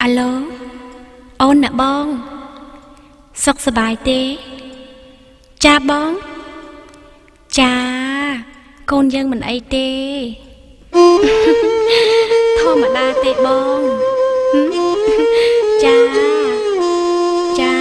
អាឡូអូនណាបងសុខសប្បាយទេចាបងចាកូនយើងមិនអីទេធម្មតាទេបងចាចា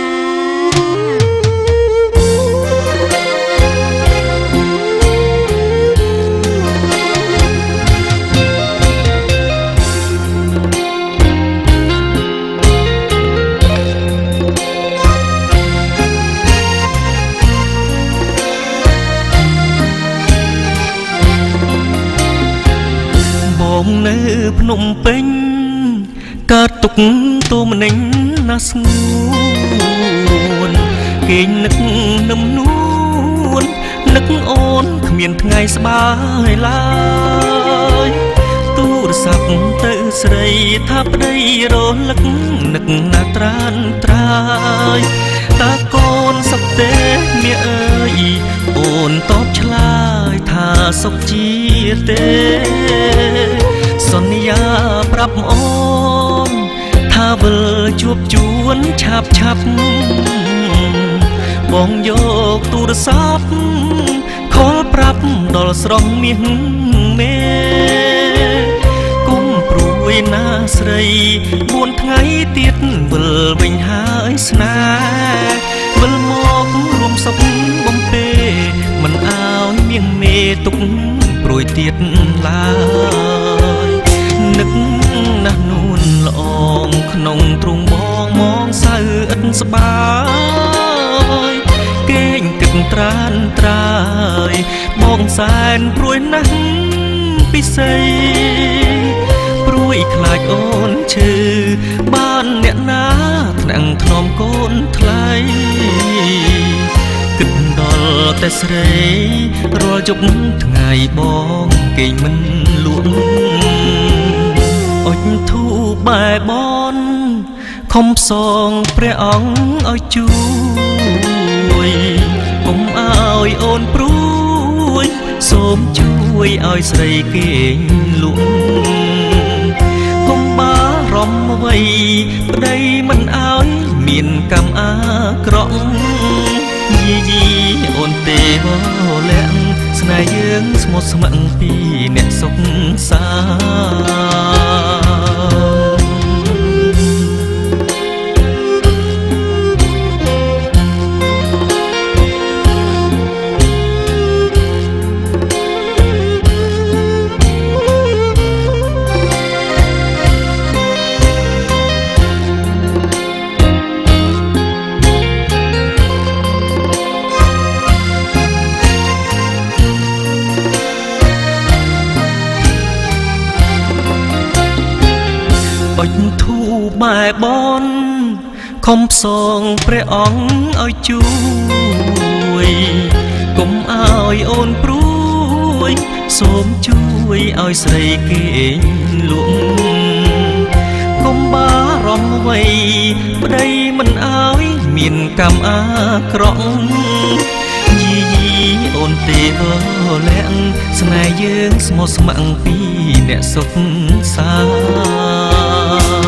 នៅភ្នំពេញកើតទុកតូមនិញណាស្ងួនគេងនឹកនឹមនួននឹកអូនគ្មានថ្ងៃស្បាយឡើយទូរស័ព្ទទៅស្រីថាប្តីរលឹកនឹកណាត្រានត្រើយតើកូនសុខទេមាអើយអូនតបឆ្លើយថាសុខជាទេសន្យាប្រាប់អូនថាវិលជួបជួនឆាប់ឆាប់បងយកទូរស័ព្ទខលប្រាប់ដល់ស្រស់មាសមេគុំព្រួយណាស្រី4ថ្ងៃទៀតវិលវិញហើយស្នេហ៍វិលមករួមសុខបំពេមិនអោយមាសមេទុកព្រួយទៀតឡើយនឹកណាស់នួនល្អងក្នុងទ្រូងបងមងសៅឥតស្បាយគេងគិតត្រានត្រើយបងសែនព្រួយណាស់ពិសេសព្រួយខ្លាចអូនឈឺបានអ្នកណាថ្នាំងថ្នមកូនថ្លៃគិតដល់តែស្រីរាល់យប់ថ្ងៃបងគេងមិនលក់អុចធូបែបនខំផ្សងព្រះអង្គឲ្យជួយកុំឲ្យអូនព្រួយសូមជួយឲ្យស្រីគេងលក់កុំបារម្ភអ្វីប្តីមិនឲ្យមានកម្មអាក្រក់យីយីអូនទេវលាក់ស្នេហ៍យើងស្មុតស្ម័គ្រពីអ្នកសុខសាអុចធូបែបនខំផ្សងព្រះអង្គឲ្យជួយកុំឲ្យអូនព្រួយសូមជួយឲ្យស្រីគេងលក់កុំបារម្ភអ្វីប្តីមិនឲ្យមានកម្មអាក្រក់យីយីអូនទេវលាក់ស្នេហ៍យើងស្មុតស្ម័គ្រពីអ្នកសុខសា